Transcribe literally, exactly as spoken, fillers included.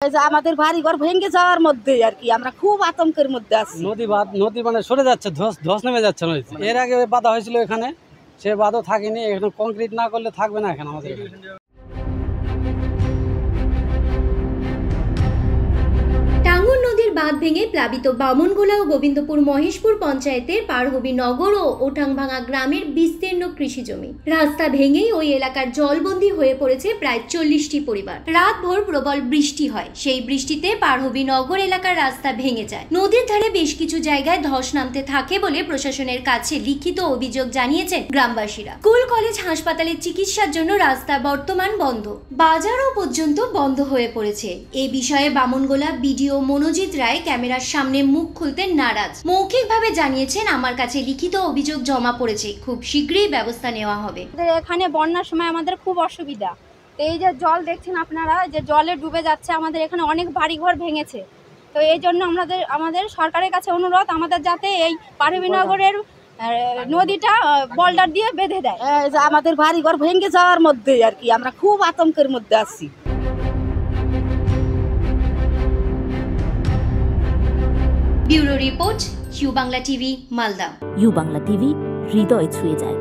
যে আমাদের বাড়ি ঘর ভেঙে যাওয়ার মধ্যে আর কি আমরা খুব আতঙ্কের মধ্যে আছি। নদী বাঁধ নদী মানে সরে যাচ্ছে, ধস ধস নেমে যাচ্ছে নদীতে। এর আগে বাঁধা হয়েছিল এখানে, সে বাঁধও থাকেনি। এখানে কংক্রিট না করলে থাকবে না এখানে আমাদের। টাঙ্গন নদীর বাঁধ ভেঙে প্লাবিত বামনগোলা ও গোবিন্দপুর মহেশপুর পঞ্চায়েতের পারহবি নগর ও ওঠাংভাঙা গ্রামের বিস্তীর্ণ কৃষি জমি। রাস্তা ভেঙেই ওই এলাকার জলবন্দী হয়ে পড়েছে প্রায় চল্লিশটি পরিবার। রাতভর প্রবল বৃষ্টি হয়, সেই বৃষ্টিতে পারহবি নগর এলাকার রাস্তা ভেঙে যায়। নদীর ধারে বেশ কিছু জায়গায় ধস নামতে থাকে বলে প্রশাসনের কাছে লিখিত অভিযোগ জানিয়েছেন গ্রামবাসীরা। স্কুল কলেজ হাসপাতালের চিকিৎসার জন্য রাস্তা বর্তমান বন্ধ, বাজারও পর্যন্ত বন্ধ হয়ে পড়েছে। এ বিষয়ে বামনগোলা বিডিও মনোজিৎ রায় ক্যামেরার সামনে মুখ খুলতে নারাজ। মৌখিকভাবে জানিয়েছেন, আমার কাছে লিখিত অভিযোগ জমা পড়েছে, খুব শীঘ্রই ব্যবস্থা নেওয়া হবে। এখানে বন্যার সময় আমাদের খুব অসুবিধা। তো এই যে জল দেখছেন আপনারা, যে জলে ডুবে যাচ্ছে, আমাদের এখানে অনেক বাড়িঘর ভেঙেছে। তো এই জন্য আমাদের আমাদের সরকারের কাছে অনুরোধ, আমাদের যাতে এই পারহবি নগরের নদীটা বল্ডার দিয়ে বেঁধে দেয়। যে আমাদের বাড়ি ঘর ভেঙে যাওয়ার মধ্যে আর কি আমরা খুব আতঙ্কের মধ্যে আছি। Bureau report, U Bangla TV, Malda. U Bangla TV, হৃদয় ছুঁয়ে যায়।